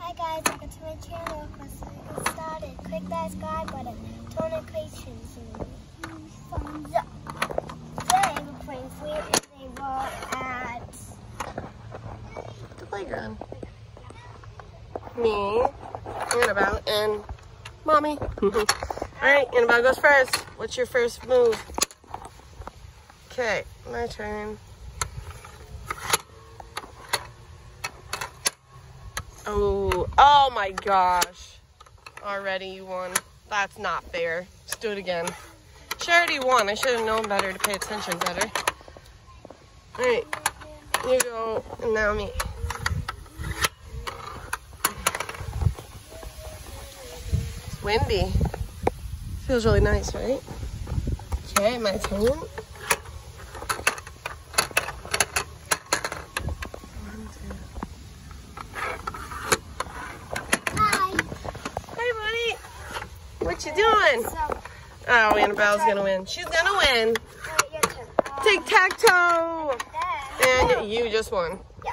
Hi guys, welcome to my channel. Let's get started. Click that subscribe button. Turn notifications and thumbs up. Today we're playing Free as they were at the playground. Me, Annabelle, and Mommy. Alright, Annabelle goes first. What's your first move? Okay, my turn. Oh my gosh. Already you won. That's not fair. Let's do it again. She already won. I should have known better to pay attention better. Alright, you go, and now me. It's windy. Feels really nice, right? Okay, my turn. What you doing? Oh, Annabelle's gonna win. She's gonna win. Tic-tac-toe. And you just won.